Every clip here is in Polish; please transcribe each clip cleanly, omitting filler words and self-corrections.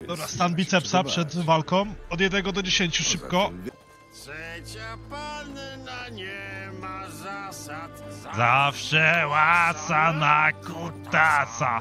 Dobra, stan bicepsa przed walką. Od 1 do 10, szybko. Trzecia panna nie ma zasad. Zawsze łasa na kutasa.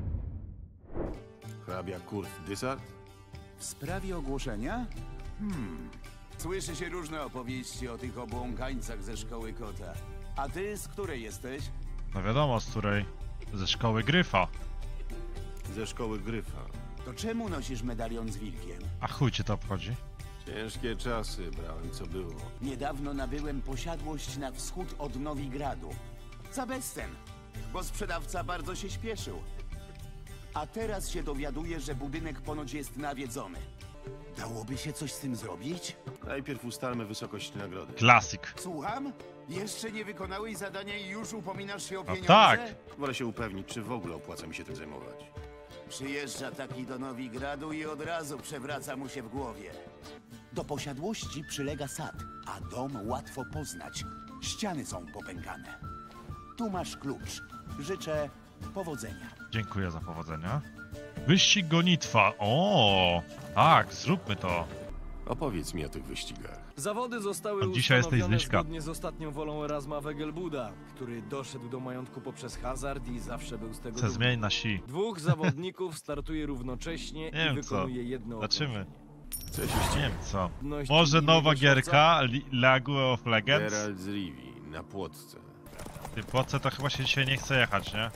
Hrabia Kurt Dysart? W sprawie ogłoszenia? Słyszy się różne opowieści o tych obłąkańcach ze szkoły kota. A ty z której jesteś? No wiadomo, z której. Ze szkoły Gryfa. Ze szkoły Gryfa. To czemu nosisz medalion z wilkiem? A chuj cię to obchodzi? Ciężkie czasy brałem, co było. Niedawno nabyłem posiadłość na wschód od Nowigradu. Za bezcen, bo sprzedawca bardzo się śpieszył. A teraz się dowiaduję, że budynek ponoć jest nawiedzony. Dałoby się coś z tym zrobić? Najpierw ustalmy wysokość nagrody. Klasyk. Słucham? Jeszcze nie wykonałeś zadania i już upominasz się o pieniądze? tak. Wolę się upewnić, czy w ogóle opłaca mi się tym zajmować. Przyjeżdża taki do Nowigradu i od razu przewraca mu się w głowie. Do posiadłości przylega sad, a dom łatwo poznać. Ściany są popękane. Tu masz klucz. Życzę powodzenia. Dziękuję za powodzenia. Wyścig gonitwa. O, tak, zróbmy to. Opowiedz mi o tych wyścigach. Zawody zostały Od dzisiaj jest tej ustanowione zniżka. zgodnie z ostatnią wolą Erasma Wegelbuda, który doszedł do majątku poprzez hazard i zawsze był z tego Chcę dumny. zmienić na si. 2 zawodników startuje równocześnie Nie wiem i co. wykonuje jedno Zobaczymy. okrążenie. Chcę się Nie ścigać. wiem co. Pewność Może i nowa miłego gierka, League of Legends? Geralt z Rivii, na Płotce. Ty po co to chyba się dzisiaj nie chce jechać, nie?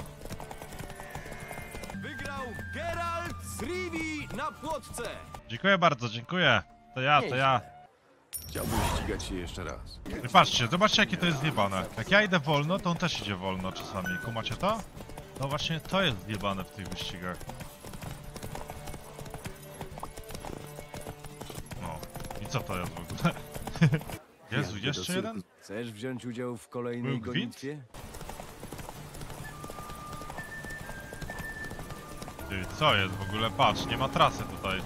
Wygrał Geralt z Rivii na Płotce! Dziękuję bardzo, dziękuję. To ja. Chciałbym ścigać się jeszcze raz. I patrzcie, zobaczcie jakie to jest zjebane. Jak ja idę wolno, to on też idzie wolno czasami. Kumacie to? No właśnie to jest zjebane w tych wyścigach. No. I co to jest w ogóle? Jezu, jeszcze jeden? Chcesz wziąć udział w kolejnej Był gwint? gonitwie? Ty, co jest w ogóle? Patrz, nie ma trasy tutaj.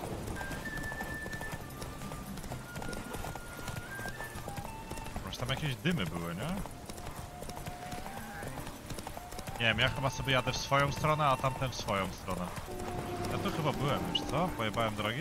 Może tam jakieś dymy były, nie? Nie wiem, ja chyba sobie jadę w swoją stronę, a tamten w swoją stronę. Ja tu chyba byłem już, co? Pojebałem drogi?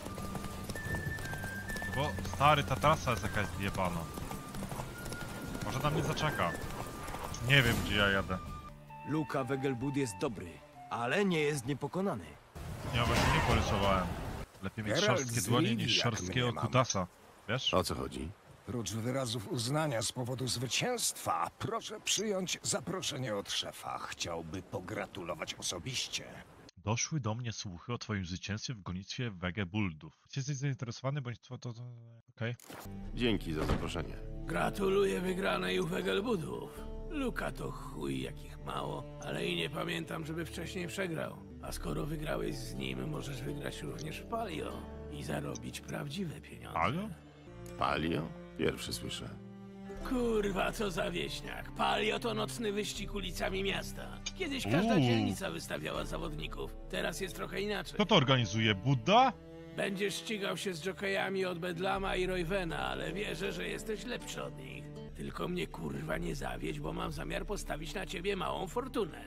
Bo stary, ta trasa jest jakaś zjebana. Może na mnie zaczeka. Nie wiem, gdzie ja jadę. Luka Wegelbud jest dobry, ale nie jest niepokonany. Ja właśnie nie porysowałem. Lepiej mieć Geralt szorstkie z dłonie Rivii, niż jak szorstkiego mnie mam. kutasa. Wiesz? O co chodzi? Prócz wyrazów uznania z powodu zwycięstwa, proszę przyjąć zaproszenie od szefa. Chciałby pogratulować osobiście. Doszły do mnie słuchy o twoim zwycięstwie w gonitwie Wegebuldów. Czy jesteś zainteresowany, bądź to... Okej. Dzięki za zaproszenie. Gratuluję wygranej u Wegelbudów. Luka to chuj jakich mało, ale i nie pamiętam, żeby wcześniej przegrał. A skoro wygrałeś z nim, możesz wygrać również w Palio i zarobić prawdziwe pieniądze. Palio? Palio? Pierwszy słyszę. Kurwa, co za wieśniak. Palio to nocny wyścig ulicami miasta. Kiedyś każda dzielnica wystawiała zawodników. Teraz jest trochę inaczej. Kto to organizuje? Budda? Będziesz ścigał się z dżokejami od Bedlama i Roywena, ale wierzę, że jesteś lepszy od nich. Tylko mnie kurwa nie zawiedź, bo mam zamiar postawić na ciebie małą fortunę.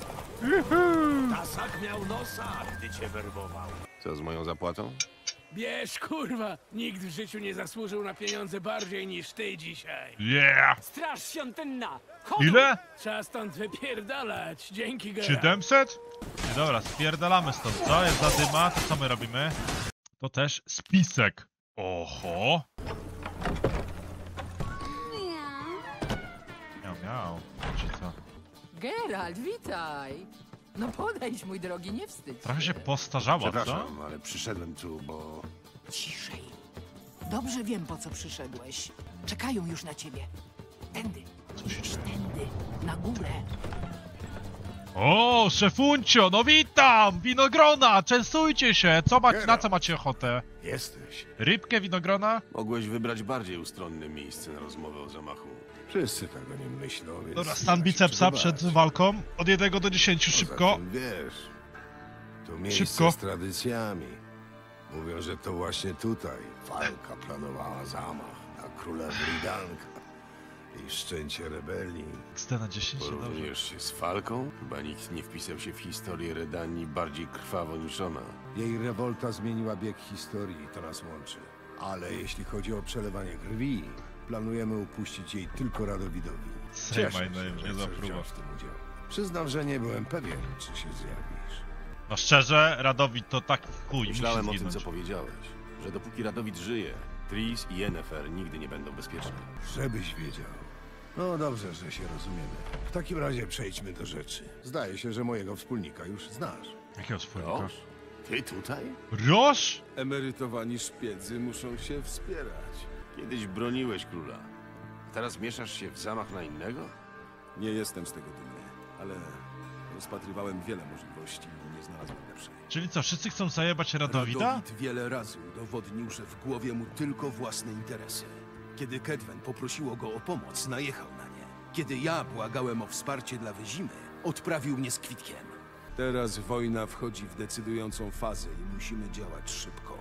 Tasak miał nosa, gdy cię werbował. Co z moją zapłatą? Bierz kurwa, nikt w życiu nie zasłużył na pieniądze bardziej niż ty dzisiaj. Yeah! Straż świątynna! Ile? Trzeba stąd wypierdalać. Dzięki, Geralt. 700? Dobra, spierdalamy stąd. Co jest za dyma? To co my robimy? To też spisek. Oho! Miał, miał. Czy co? Geralt, witaj! No podejdź, mój drogi, nie wstydź Trochę się postarzała, co? Przepraszam, ale przyszedłem tu, bo... Ciszej. Dobrze wiem, po co przyszedłeś. Czekają już na ciebie. Tędy. Idź tędy. Na górę. O, szefuncio, no witam! Winogrona, częstujcie się! Na co macie ochotę? Jesteś. Rybkę, winogrona? Mogłeś wybrać bardziej ustronne miejsce na rozmowę o zamachu. Wszyscy tak o nim myślą, więc... Dobra, stan bicepsa przed walką. Od 1 do 10, szybko. Wiesz, to miejsce Szybko. z tradycjami. Mówią, że to właśnie tutaj Falka planowała zamach na króla Bridanka. i szczęcie rebelii. XD na 10 się dobrze. Porównujesz się z Falką? Chyba nikt nie wpisał się w historię Redanii bardziej krwawo niż ona. Jej rewolta zmieniła bieg historii i to nas łączy. Ale jeśli chodzi o przelewanie krwi, planujemy upuścić jej tylko Radowidowi. Sejmaj, no że nie chcesz zapróbował. wziąć w tym udział. Przyznam, że nie byłem pewien, czy się zjawisz. No szczerze, Radowid to taki chuj, Myślałem musi o tym, zginąć. co powiedziałeś. Że dopóki Radowid żyje, Tris i Yennefer nigdy nie będą bezpieczne. Żebyś wiedział. No dobrze, że się rozumiemy. W takim razie przejdźmy do rzeczy. Zdaje się, że mojego wspólnika już znasz. Jakiego wspólnika? Roż? Ty tutaj? Roż? Emerytowani szpiedzy muszą się wspierać. Kiedyś broniłeś króla. A teraz mieszasz się w zamach na innego? Nie jestem z tego dumny, ale rozpatrywałem wiele możliwości i nie znalazłem lepszej. Czyli co, wszyscy chcą zajebać Radowida? Radowid wiele razy udowodnił, że w głowie mu tylko własne interesy. Kiedy Kedwen poprosiło go o pomoc, najechał na nie. Kiedy ja błagałem o wsparcie dla Wyzimy, odprawił mnie z kwitkiem. Teraz wojna wchodzi w decydującą fazę i musimy działać szybko.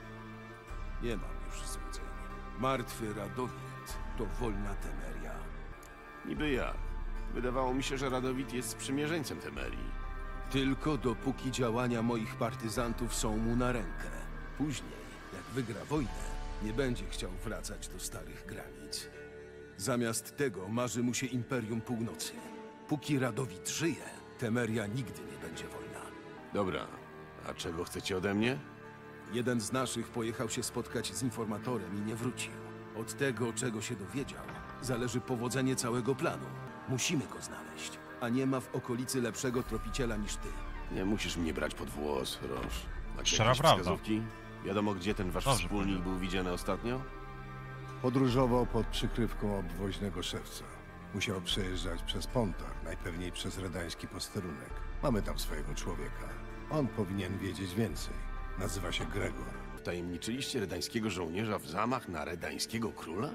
Nie mam już złudzeń. Martwy Radowid to wolna Temeria. Niby jak. Wydawało mi się, że Radowid jest sprzymierzeńcem Temerii. Tylko dopóki działania moich partyzantów są mu na rękę. Później, jak wygra wojnę, nie będzie chciał wracać do starych granic. Zamiast tego marzy mu się Imperium Północy. Póki Radowid żyje, Temeria nigdy nie będzie wolna. Dobra, a czego chcecie ode mnie? Jeden z naszych pojechał się spotkać z informatorem i nie wrócił. Od tego, czego się dowiedział, zależy powodzenie całego planu. Musimy go znaleźć, a nie ma w okolicy lepszego tropiciela niż ty. Nie musisz mnie brać pod włos, Roż. Macie Szczera jakieś prawda. wskazówki? Wiadomo, gdzie ten wasz Dobrze wspólnik powiedział. był widziany ostatnio? Podróżował pod przykrywką obwoźnego szewca. Musiał przejeżdżać przez Pontar, najpewniej przez redański posterunek. Mamy tam swojego człowieka. On powinien wiedzieć więcej. Nazywa się Gregor. Wtajemniczyliście redańskiego żołnierza w zamach na redańskiego króla?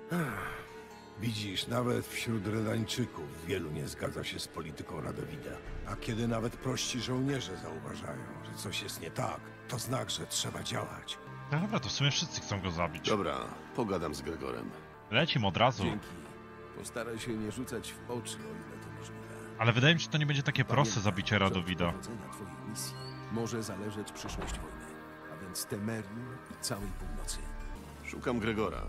Widzisz, nawet wśród Redańczyków wielu nie zgadza się z polityką Radowida. A kiedy nawet prości żołnierze zauważają, że coś jest nie tak, to znak, że trzeba działać. No dobra, to w sumie wszyscy chcą go zabić. Dobra, pogadam z Gregorem. Lecim od razu. Dzięki. Postaraj się nie rzucać w oczy, o ile to możliwe. Ale wydaje mi się, że to nie będzie takie proste Pamiętaj, zabicie że Radowida. Od powodzenia twojej misji może zależeć przyszłość wojny, a więc Temerii i całej północy. Szukam Gregora.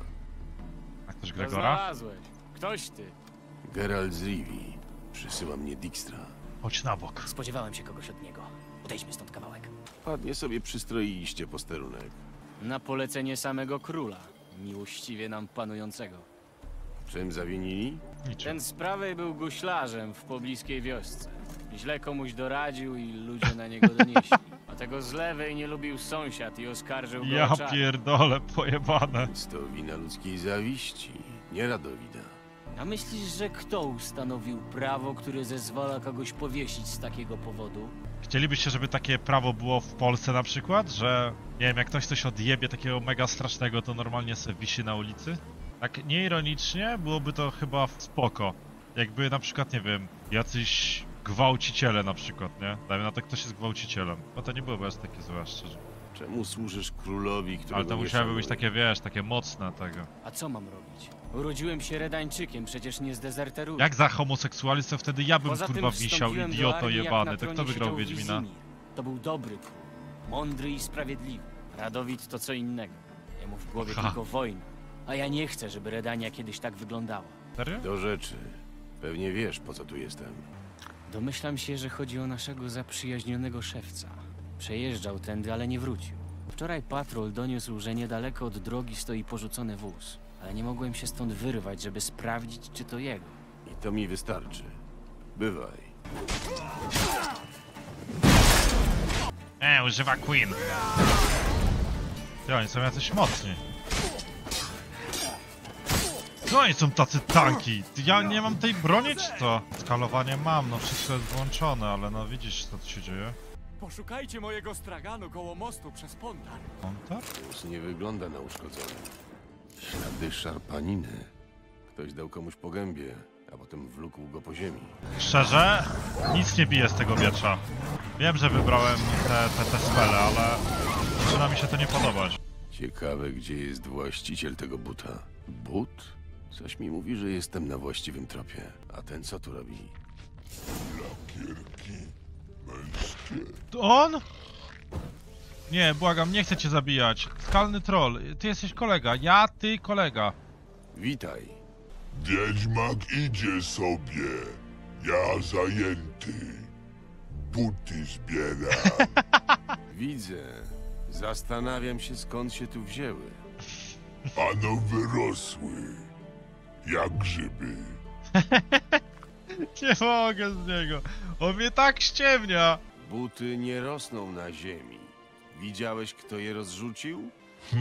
A ktoś To Gregora? znalazłeś. Ktoś ty. Geralt z Rivii. Przysyła mnie Dijkstra. Chodź na bok. Spodziewałem się kogoś od niego. Odejdźmy stąd kawałek. Ładnie sobie przystroiliście posterunek. Na polecenie samego króla. Miłościwie nam panującego. Czym zawinili? Niczym. Ten z prawej był guślarzem w pobliskiej wiosce. Źle komuś doradził i ludzie na niego donieśli. A tego z lewej nie lubił sąsiad i oskarżył go Ja o czar. pierdolę, pojebane. Więc to wina ludzkiej zawiści, nie Radowida. A myślisz, że kto ustanowił prawo, które zezwala kogoś powiesić z takiego powodu? Chcielibyście, żeby takie prawo było w Polsce na przykład? Że, nie wiem, jak ktoś coś odjebie takiego mega strasznego, to normalnie se wisi na ulicy? Tak nieironicznie byłoby to chyba spoko. Jakby na przykład, nie wiem, jacyś gwałciciele na przykład, nie? Dajmy na to, ktoś jest gwałcicielem. No to nie byłoby aż takie złe, szczerze. Czemu służysz królowi, którego Ale to nie musiałyby być szanuje? takie, wiesz, takie mocne tego. A co mam robić? Urodziłem się Redańczykiem, przecież nie zdezerteruję. Jak za homoseksualizm, to wtedy ja bym Poza tym kurwa wisiał, wstąpiłem do idioto armii, jak jebany. na To kto tronie wygrał siedział Wiedźmina? Wizimir. To był dobry król. Mądry i sprawiedliwy. Radowid to co innego. Jemu w głowie Ha. tylko wojna. A ja nie chcę, żeby Redania kiedyś tak wyglądała. Serio? Do rzeczy. Pewnie wiesz, po co tu jestem. Domyślam się, że chodzi o naszego zaprzyjaźnionego szewca. Przejeżdżał tędy, ale nie wrócił. Wczoraj patrol doniósł, że niedaleko od drogi stoi porzucony wóz. Ale nie mogłem się stąd wyrwać, żeby sprawdzić, czy to jego. I to mi wystarczy. Bywaj. Używa Queen. Ty, oni są jacyś mocni. Co oni są tacy tanki? Ty, ja nie mam tej broni, czy co? Skalowanie mam, no wszystko jest włączone, ale no widzisz, co tu się dzieje. Poszukajcie mojego straganu koło mostu przez Pontar. Pontar? Wóz nie wygląda na uszkodzony. Ślady szarpaniny. Ktoś dał komuś po gębie, a potem wlókł go po ziemi. Szczerze, nic nie bije z tego miecza. Wiem, że wybrałem te spele, ale zaczyna mi się to nie podobać. Ciekawe, gdzie jest właściciel tego buta. But? Coś mi mówi, że jestem na właściwym tropie. A ten co tu robi? Lakierki męskie. To on? Nie, błagam, nie chcę cię zabijać. Skalny troll, ty jesteś kolega, ty kolega. Witaj. Wiedźmak idzie sobie. Ja zajęty. Buty zbieram. Widzę. Zastanawiam się, skąd się tu wzięły. Ano wyrosły. Jak grzyby. Nie mogę z niego. On mnie tak ściemnia. Buty nie rosną na ziemi. Widziałeś, kto je rozrzucił?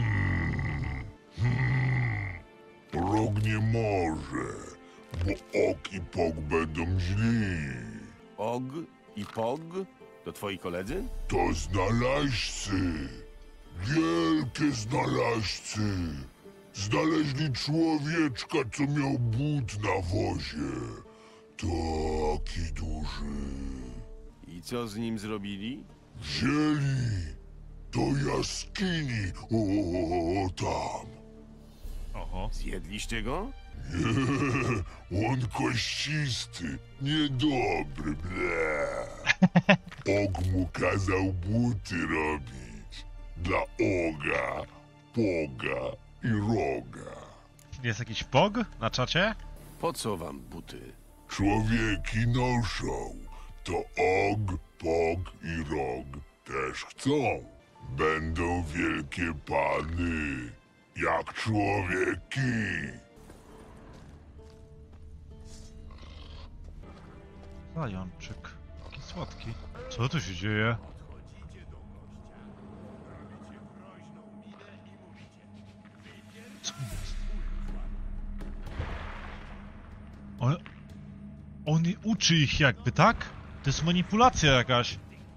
Rok nie może, bo Ok i Pog będą źli. Og i Pog? To twoi koledzy? To znalazcy. Wielkie znalazcy. Znaleźli człowieczka, co miał but na wozie. Taki duży. I co z nim zrobili? Wzięli do jaskini. O, tam. Oho. Zjedliście go? Nie, on kościsty, niedobry, ble. Og mu kazał buty robić. Dla Oga, Poga i Roga. Jest jakiś pog na czacie? Po co wam buty? Człowieki noszą. To Og, Pog i Rog też chcą. Będą wielkie pany, jak człowieki. Zajączek. Taki słodki. Co tu się dzieje? Co? On uczy ich jakby, tak? To jest manipulacja jakaś.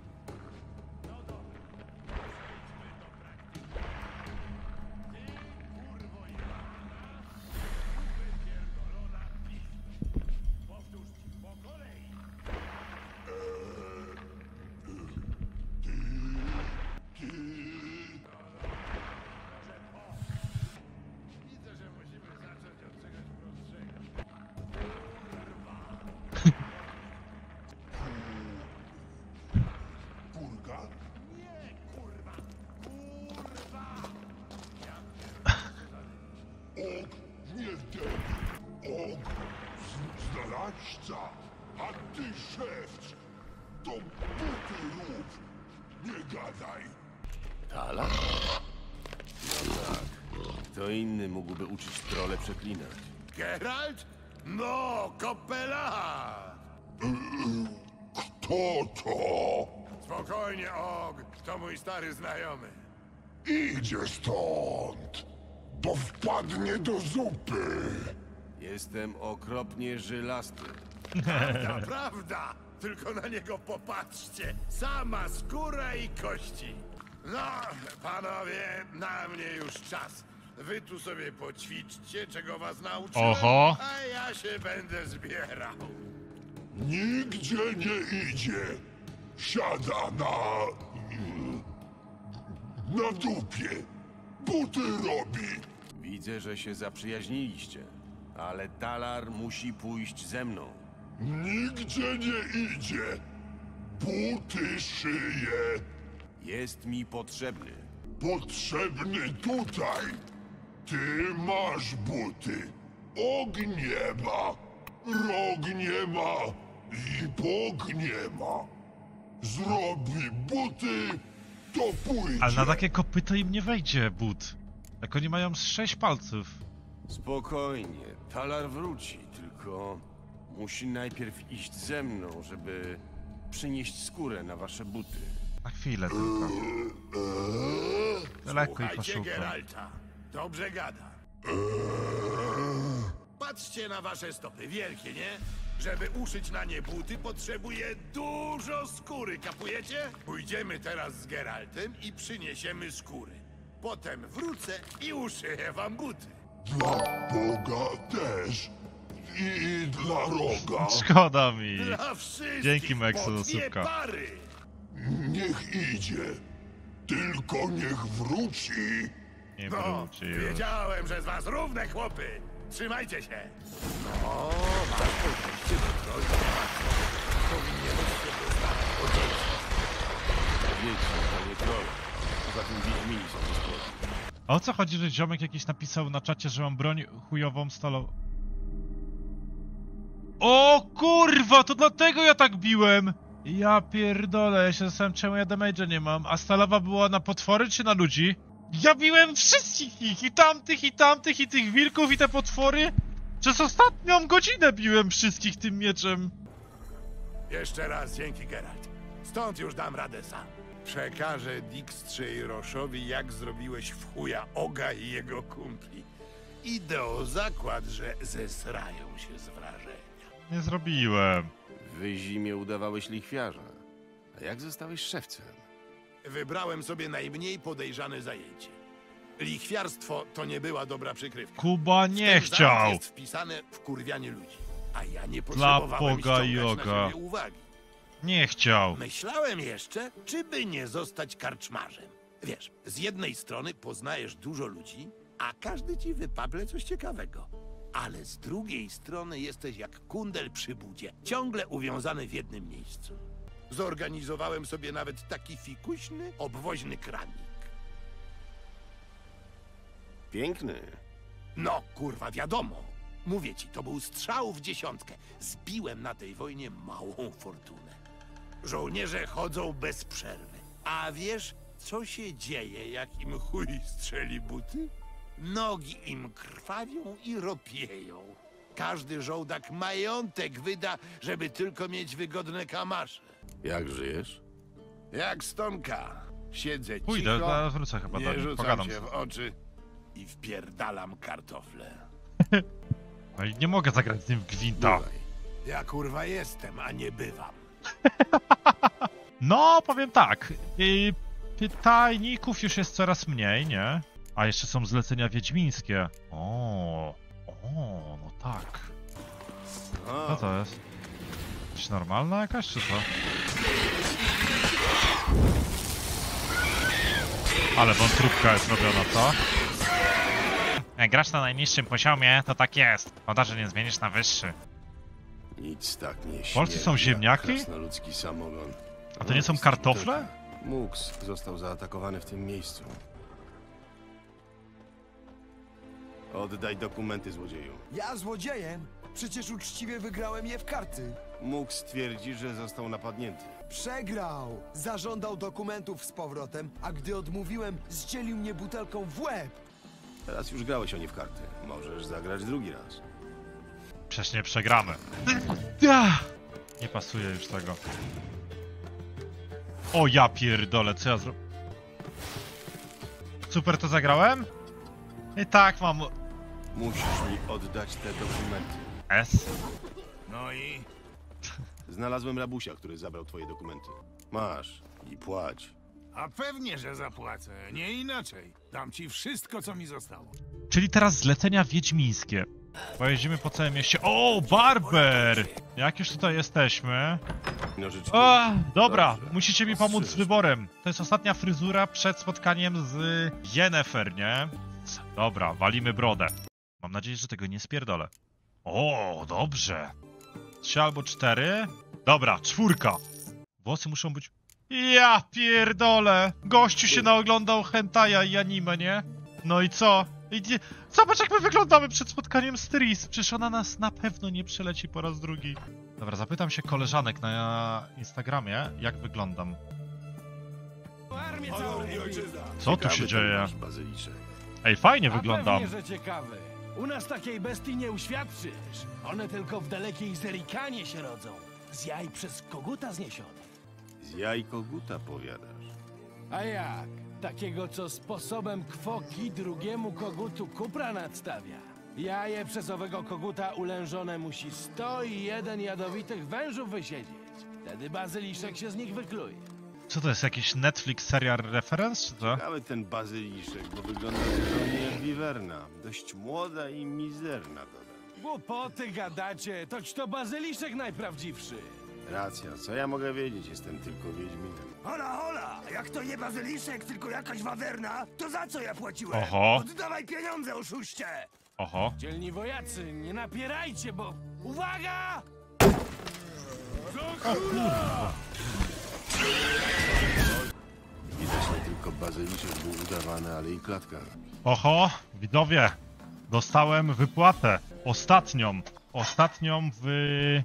Znalazca, a ty szewc, to buty rób, nie gadaj. Talar? No tak. Kto inny mógłby uczyć trole przeklinać? Geralt? No, kopela! Kto to? Spokojnie, Og, to mój stary znajomy. Idzie stąd, bo wpadnie do zupy. Jestem okropnie żylasty. Prawda, prawda! Tylko na niego popatrzcie. Sama skóra i kości. No, panowie, na mnie już czas. Wy tu sobie poćwiczcie, czego was nauczyłem, Oho. a ja się będę zbierał. Nigdzie nie idzie. Siada na dupie. Buty robi. Widzę, że się zaprzyjaźniliście. Ale Talar musi pójść ze mną. Nigdzie nie idzie. Buty szyje. Jest mi potrzebny. Potrzebny tutaj. Ty masz buty. Og nie ma. Rog nie ma. I Pog nie ma. Zrobi buty, to pójdzie. Ale na takie kopyto im nie wejdzie but. Jak oni mają z 6 palców. Spokojnie, Talar wróci, tylko musi najpierw iść ze mną, żeby przynieść skórę na wasze buty. Na chwilę tylko. Lekko i Słuchajcie poszukam. Geralta. Dobrze gada. Patrzcie na wasze stopy, wielkie, nie? Żeby uszyć na nie buty, potrzebuje dużo skóry, kapujecie? Pójdziemy teraz z Geraltem i przyniesiemy skóry. Potem wrócę i uszyję wam buty. Dla Boga też. I dla Roga. Szkoda mi. Dla wszystkich Dzięki, Meksu, po za dwie słupka. pary. Niech idzie. Tylko niech wróci. Nie No, wróci już. wiedziałem, że z was równe chłopy. Trzymajcie się! No, masz podejście do troli. Powinieneś się dostać od dzieci. Wiedźmin to nie troll. Poza tym Wiedźmini są gospodni. A o co chodzi, że ziomek jakiś napisał na czacie, że mam broń chujową stalową? O kurwa, to dlatego ja tak biłem! Ja pierdolę, ja się zastanawiam, czemu ja damage'a nie mam. A stalowa była na potwory czy na ludzi? Ja biłem wszystkich ich, i tych wilków, i te potwory. Przez ostatnią godzinę biłem wszystkich tym mieczem. Jeszcze raz dzięki, Geralt. Stąd już dam radę sam. Przekażę Dijkstrze i Roszowi, jak zrobiłeś w chuja Oga i jego kumpli. Idę o zakład, że zesrają się z wrażenia. Nie zrobiłem. W zimie udawałeś lichwiarza. A jak zostałeś szewcem? Wybrałem sobie najmniej podejrzane zajęcie. Lichwiarstwo to nie była dobra przykrywka. Kuba nie W ten chciał. zawód jest wpisane wkurwianie ludzi. A ja nie Dla potrzebowałem Boga i ściągać na Oga. siebie uwagi. Nie chciał. Myślałem jeszcze, czy by nie zostać karczmarzem. Wiesz, z jednej strony poznajesz dużo ludzi, a każdy ci wypable coś ciekawego. Ale z drugiej strony jesteś jak kundel przy budzie, ciągle uwiązany w jednym miejscu. Zorganizowałem sobie nawet taki fikuśny, obwoźny kranik. Piękny. No, kurwa, wiadomo. Mówię ci, to był strzał w dziesiątkę. Zbiłem na tej wojnie małą fortunę. Żołnierze chodzą bez przerwy. A wiesz, co się dzieje, jak im chuj strzeli buty? Nogi im krwawią i ropieją. Każdy żołdak majątek wyda, żeby tylko mieć wygodne kamasze. Jak żyjesz? Jak stonka. Siedzę Pójdę, cicho, wrócę chyba do nie nich, rzucam pogadam. się w oczy i wpierdalam kartofle. No i nie mogę zagrać z nim w gwinta. Ja kurwa jestem, a nie bywam. No, powiem tak. Pytajników już jest coraz mniej, nie? A jeszcze są zlecenia wiedźmińskie. O, no tak. Co to jest? Jakaś normalna jakaś, czy co? Ale wątróbka jest robiona, co? Jak grasz na najniższym poziomie, to tak jest. Szkoda, że nie zmienisz na wyższy. Nic tak nie W Polsce są ziemniaki? Krasnoludzki samogon. A to nie są kartofle? Mux został zaatakowany w tym miejscu. Oddaj dokumenty, złodzieju. Ja złodziejem? Przecież uczciwie wygrałem je w karty. Mux twierdzi, że został napadnięty. Przegrał! Zażądał dokumentów z powrotem, a gdy odmówiłem, zdzielił mnie butelką w łeb. Teraz już grałeś o nie w karty. Możesz zagrać drugi raz. Przecież nie przegramy. Nie pasuje już tego. O ja pierdolę, co ja Super to zagrałem? I tak mam... Musisz mi oddać te dokumenty. S? No i? Znalazłem rabusia, który zabrał twoje dokumenty. Masz i płać. A pewnie, że zapłacę. Nie inaczej. Dam ci wszystko, co mi zostało. Czyli teraz zlecenia wiedźmińskie. Pojeździmy po całym mieście. O, barber! Jak już tutaj jesteśmy... Nożyczki. O, dobra, Dobrze. musicie mi pomóc z Ostrzyż. wyborem. To jest ostatnia fryzura przed spotkaniem z Yennefer, nie? Dobra, walimy brodę. Mam nadzieję, że tego nie spierdolę. O, dobrze. 3 albo 4. Dobra, 4. Włosy muszą być... Ja pierdolę! Gościu się naoglądał hentaja i anime, nie? No i co? Zobacz, jak my wyglądamy przed spotkaniem z Tris. Przecież ona nas na pewno nie przeleci po raz drugi. Dobra, zapytam się koleżanek na Instagramie, jak wyglądam. Co tu się dzieje? Ej, fajnie wyglądam. Pewnie, że ciekawy. U nas takiej bestii nie uświadczysz. One tylko w dalekiej Zerikanie się rodzą. Z jaj przez koguta zniesione. Z jaj koguta powiadasz. A jak? Takiego, co sposobem kwoki drugiemu kogutu kupra nadstawia. Jaje przez owego koguta ulężone musi 101 jadowitych wężów wysiedzieć. Wtedy bazyliszek się z nich wykluje. Co to jest, jakiś Netflix serial reference, czy co? Ciekawy ten bazyliszek, bo wygląda zupełnie jak wiwerna. Dość młoda i mizerna, dodam. Głupoty gadacie, toć to bazyliszek najprawdziwszy. Racja, co ja mogę wiedzieć? Jestem tylko wiedźminem. Hola, hola! Jak to nie bazyliszek, tylko jakaś wawerna, to za co ja płaciłem? Oho. Oddawaj pieniądze, oszuście! Oho. Dzielni wojacy, nie napierajcie, bo... Uwaga! O kurwa. Widać nie tylko bazyliszek był udawany, ale i klatka. Oho, widzowie, dostałem wypłatę. Ostatnią w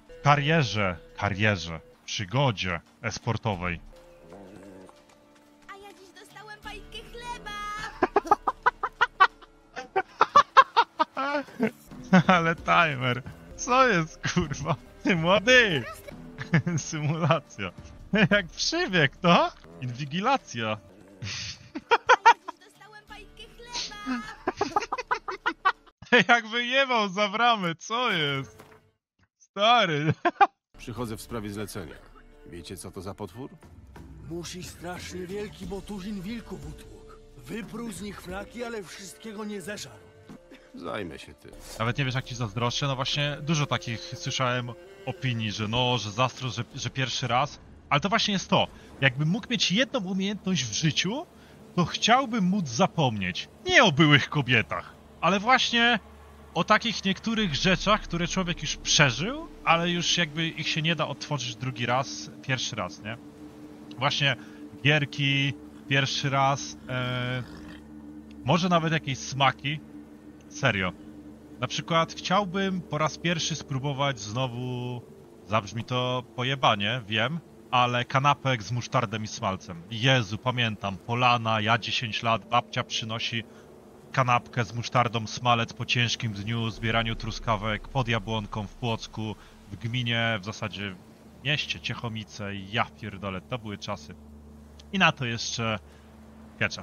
przygodzie esportowej. A ja dziś dostałem fajkę chleba! Ale timer, co jest kurwa? Ty młody! Symulacja. Jak przybieg, to? Inwigilacja. Dostałem fajkę chleba! Jak wyjebał za bramę, co jest? Stary. Przychodzę w sprawie zlecenia. Wiecie, co to za potwór? Musi strasznie wielki, bo tuzin wilków utłukł. Wyprół z nich flaki, ale wszystkiego nie zeżarł. Zajmę się tym. Nawet nie wiesz, jak ci zazdroszczę, no właśnie dużo takich słyszałem opinii, że no, że zazdroszczę, że pierwszy raz. Ale to właśnie jest to. Jakbym mógł mieć jedną umiejętność w życiu, to chciałbym móc zapomnieć. Nie o byłych kobietach, ale właśnie o takich niektórych rzeczach, które człowiek już przeżył, ale już jakby ich się nie da odtworzyć drugi raz, pierwszy raz, nie? Właśnie gierki, pierwszy raz, może nawet jakieś smaki. Serio. Na przykład chciałbym po raz pierwszy spróbować znowu, zabrzmi to pojebanie, wiem, ale kanapek z musztardem i smalcem. Jezu, pamiętam, Polana, ja 10 lat, babcia przynosi kanapkę z musztardą, smalec po ciężkim dniu, zbieraniu truskawek pod Jabłonką w Płocku, w gminie, w zasadzie w mieście Ciechomice i ja pierdolę, to były czasy. I na to jeszcze ketchup.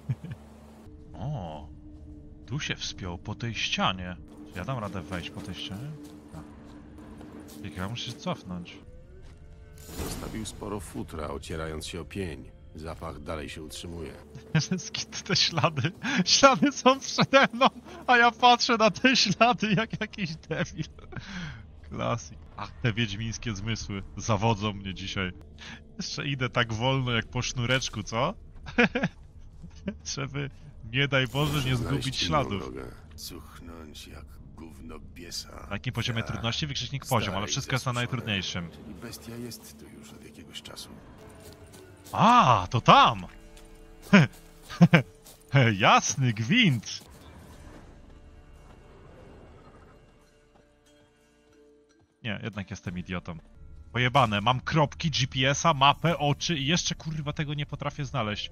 O, tu się wspiął po tej ścianie. Czy ja dam radę wejść po tej ścianie? Tak. Ja muszę się cofnąć. Zostawił sporo futra, ocierając się o pień. Zapach dalej się utrzymuje. Te ślady. Ślady są przede mną, a ja patrzę na te ślady jak jakiś debil. Klasik. Ach, te wiedźmińskie zmysły zawodzą mnie dzisiaj. Jeszcze idę tak wolno jak po sznureczku, co? Żeby, nie daj Boże, nie zgubić śladów. Cuchnąć jak gówno biesa. Na jakim poziomie trudności? Wykrzyknik poziom, ale wszystko jest na najtrudniejszym. Czyli bestia jest tu już od jakiegoś czasu. A, to tam! Jasny gwint! Nie, jednak jestem idiotą. Pojebane, mam kropki, GPS-a, mapę, oczy i jeszcze kurwa tego nie potrafię znaleźć.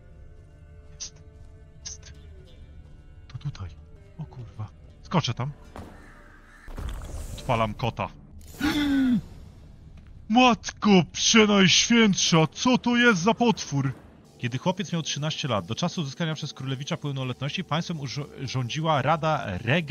Jest. To tutaj. O kurwa. Skoczę tam. Odpalam kota. Matko przenajświętsza, co to jest za potwór? Kiedy chłopiec miał 13 lat, do czasu uzyskania przez królewicza pełnoletności, państwem rządziła Rada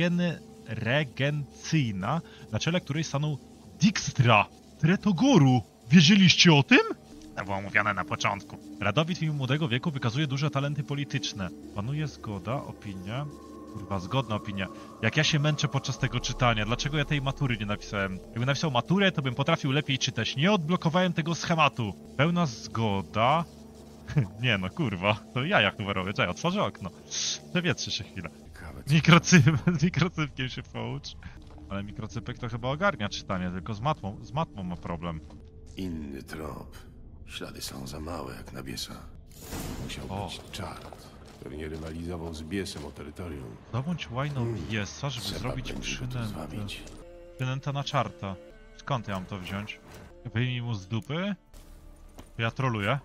Regencyjna, na czele której stanął Dijkstra Tretogoru. Wiedzieliście o tym? To było mówione na początku. Radowid mimo młodego wieku wykazuje duże talenty polityczne. Panuje zgoda, opinia... Kurwa, zgodna opinia. Jak ja się męczę podczas tego czytania, dlaczego ja tej matury nie napisałem? Jakbym napisał maturę, to bym potrafił lepiej czytać. Nie odblokowałem tego schematu. Pełna zgoda... Nie no, kurwa. To ja jak to robię. Czekaj, otworzę okno. Przewietrzy się chwilę. Mikrocypkiem się poucz. Ale mikrocypek to chyba ogarnia czytanie, tylko z matmą ma problem. Inny trop. Ślady są za małe jak na biesa. Musiał być czart, który nie rywalizował z biesem o terytorium. Zdobądź łajną biesa, żeby zrobić przynętę na czarta. Skąd ja mam to wziąć? Wyjmij mu z dupy? Ja troluję.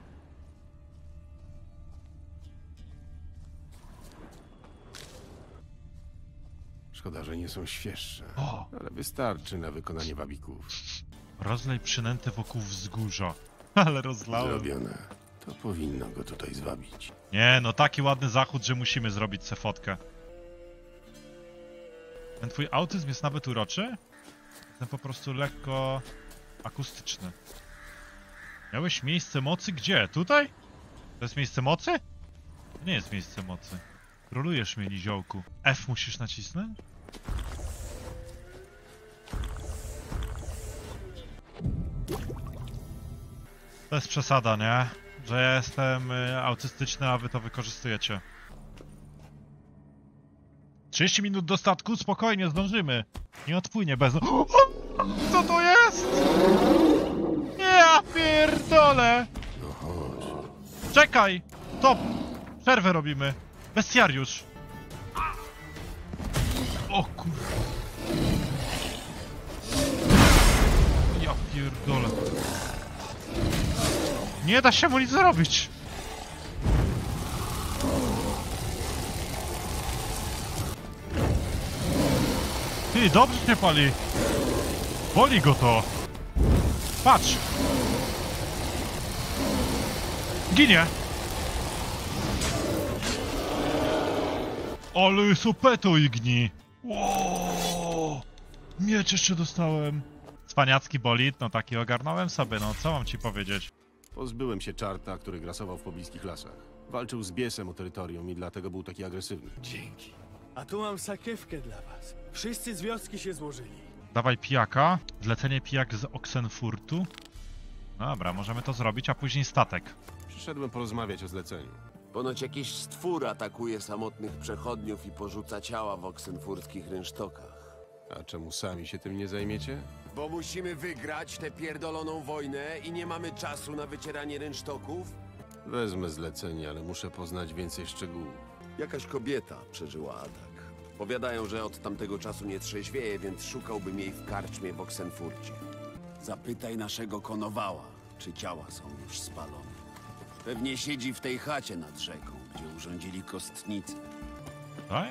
Szkoda, że nie są świeższe, ale wystarczy na wykonanie wabików. Rozlej przynętę wokół wzgórza. Ale rozlałem. Zrobione. To powinno go tutaj zwabić. Nie, no taki ładny zachód, że musimy zrobić se fotkę. Ten twój autyzm jest nawet uroczy? Jestem po prostu lekko akustyczny. Miałeś miejsce mocy gdzie? Tutaj? To jest miejsce mocy? To nie jest miejsce mocy. Trolujesz mnie, niziołku. F musisz nacisnąć? To jest przesada, nie? Że ja jestem autystyczny, a wy to wykorzystujecie. 30 minut do statku, spokojnie, zdążymy. Nie odpłynie bez... O! Co to jest? Ja pierdolę! No chodź. Czekaj! Stop! Przerwę robimy. Bestiariusz. O kurwa. Ja pierdolę. Nie da się mu nic zrobić. Ty, dobrze się pali. Boli go to. Patrz. Ginie. Ale sopeto igni. Wow. Miecz jeszcze dostałem. Cwaniacki bolid, no taki ogarnąłem sobie, no co mam ci powiedzieć. Pozbyłem się czarta, który grasował w pobliskich lasach. Walczył z biesem o terytorium i dlatego był taki agresywny. Dzięki. A tu mam sakiewkę dla was. Wszyscy z wioski się złożyli. Dawaj pijaka. Zlecenie pijak z Oxenfurtu. Dobra, możemy to zrobić, a później statek. Przyszedłem porozmawiać o zleceniu. Ponoć jakiś stwór atakuje samotnych przechodniów i porzuca ciała w oksenfurckich rynsztokach. A czemu sami się tym nie zajmiecie? Bo musimy wygrać tę pierdoloną wojnę i nie mamy czasu na wycieranie rynsztoków? Wezmę zlecenie, ale muszę poznać więcej szczegółów. Jakaś kobieta przeżyła atak. Powiadają, że od tamtego czasu nie trzeźwieje, więc szukałbym jej w karczmie w Oksenfurcie. Zapytaj naszego konowała, czy ciała są już spalone. Pewnie siedzi w tej chacie nad rzeką, gdzie urządzili kostnicę. Daj?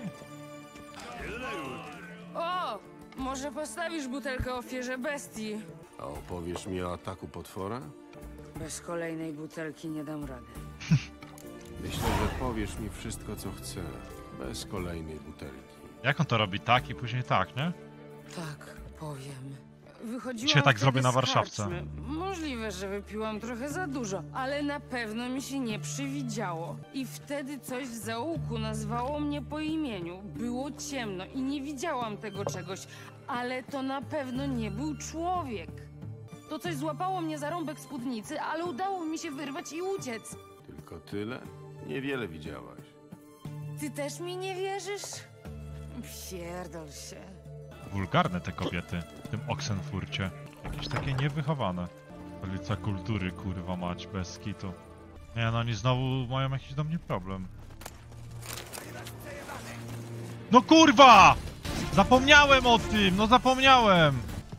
O! Może postawisz butelkę ofierze bestii? A opowiesz mi o ataku potwora? Bez kolejnej butelki nie dam rady. Myślę, że powiesz mi wszystko, co chcę. Bez kolejnej butelki. Jak on to robi? Tak i później tak, nie? Tak, powiem. Wychodziłam Dzisiaj tak wtedy zrobię na z Warszawce. karczmy. Możliwe, że wypiłam trochę za dużo, ale na pewno mi się nie przywidziało. I wtedy coś w zaułku nazwało mnie po imieniu. Było ciemno i nie widziałam tego czegoś, ale to na pewno nie był człowiek. To coś złapało mnie za rąbek spódnicy, ale udało mi się wyrwać i uciec. Tylko tyle? Niewiele widziałaś. Ty też mi nie wierzysz? Pierdol się. Wulgarne te kobiety w tym Oxenfurcie. Jakieś takie niewychowane. Stolica kultury, kurwa mać, bez kitu. Nie no, oni znowu mają jakiś do mnie problem. No kurwa! Zapomniałem o tym, no zapomniałem!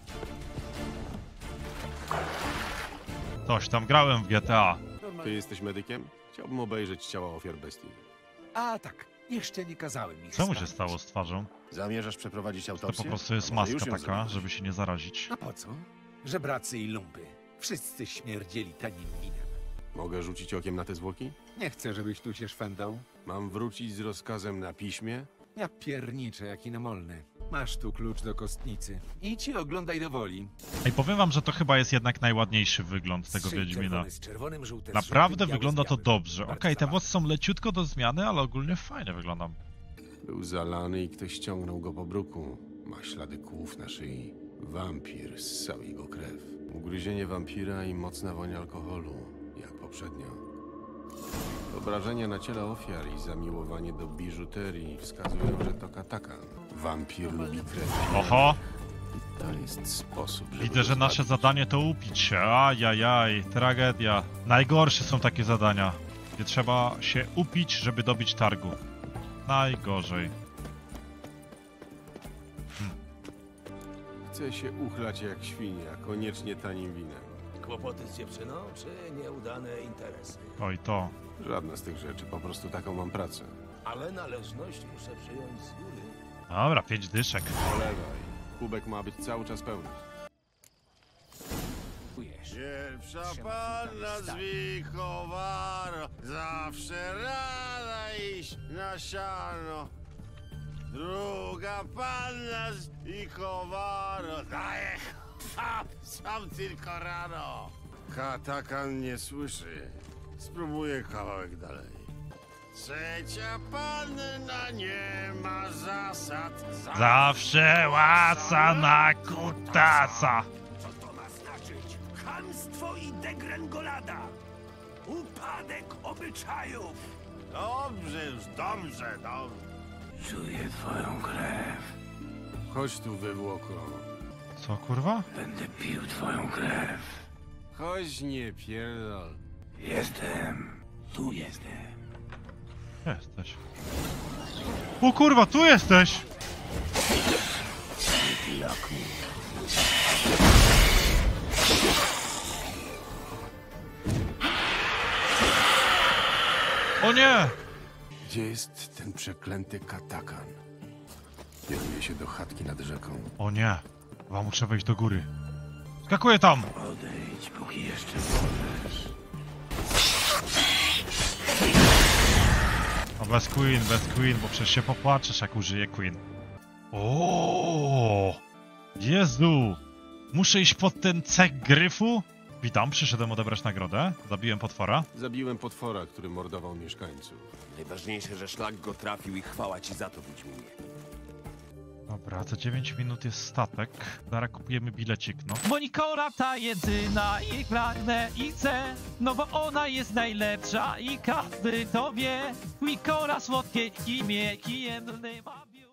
Coś tam grałem w GTA. Ty jesteś medykiem? Chciałbym obejrzeć ciała ofiar bestii. A tak, jeszcze nie kazałem ich Co mu się spalić. stało z twarzą? Zamierzasz przeprowadzić To autopsję? po prostu jest A może już maska ją taka, zrobiłeś? żeby się nie zarazić. A po co? Żebracy i lumpy. Wszyscy śmierdzieli tanim winem. Mogę rzucić okiem na te zwłoki? Nie chcę, żebyś tu się szwendał. Mam wrócić z rozkazem na piśmie? Ja pierniczę jak inamolny. Masz tu klucz do kostnicy. Idź i oglądaj do woli. I powiem wam, że to chyba jest jednak najładniejszy wygląd tego Strzyj Wiedźmina. czerwony z czerwonym, żółte z Naprawdę żółtym, biały wygląda z to białym. dobrze. Bardzo Okej, te zabawne. włosy są leciutko do zmiany, ale ogólnie fajnie wyglądam. Był zalany i ktoś ściągnął go po bruku. Ma ślady kłów na szyi. Wampir ssał jego krew. Ugryzienie wampira i mocna woń alkoholu, jak poprzednio. Obrażenia na ciele ofiar i zamiłowanie do biżuterii wskazują, że to katakan. Wampir lubi krew. Oho! I to jest sposób, żeby Widzę, że nasze zadanie to upić się. Ajajaj, tragedia. Najgorsze są takie zadania, gdzie trzeba się upić, żeby dobić targu. Najgorzej. Chce się uchlać jak świnia, koniecznie tanim winem. Kłopoty z dziewczyną, czy nieudane interesy? Oj to. Żadna z tych rzeczy, po prostu taką mam pracę. Ale należność muszę przyjąć z góry. Dobra, 5 dyszek. Polewaj. Kubek ma być cały czas pełny. Pierwsza panna z Wichowaro, zawsze rada iść na siano. Druga panna z Wichowaro, daje sam tylko rano. Katakan nie słyszy, spróbuję kawałek dalej. Trzecia panna nie ma zasad. Zawsze łasa na kutasa. Co to ma znaczyć? Chamstwo i degrengolada. Upadek obyczajów. Dobrze już, dobrze. Czuję twoją krew. Chodź tu, wywłoko. Co, kurwa? Będę pił twoją krew. Chodź, nie pierdol. Jestem. Tu jestem. Jesteś. O kurwa, tu jesteś! O nie! Gdzie jest ten przeklęty katakan? Kieruje się do chatki nad rzeką. O nie! Chyba muszę wejść do góry. Skakuję tam! Odejdź, póki jeszcze możesz. No bez Queen, bo przecież się popłaczesz, jak użyje Queen. O! Jezu! Muszę iść pod ten cech gryfu? Witam, przyszedłem odebrać nagrodę. Zabiłem potwora. Zabiłem potwora, który mordował mieszkańców. Najważniejsze, że szlak go trafił i chwała ci za to, Wiedźminie. Dobra, za 9 minut jest statek. Zaraz kupujemy bilecik, no. Monikora ta jedyna i pragnę i chcę, no bo ona jest najlepsza i każdy to wie. Monikora słodkie imię, kijem wabią.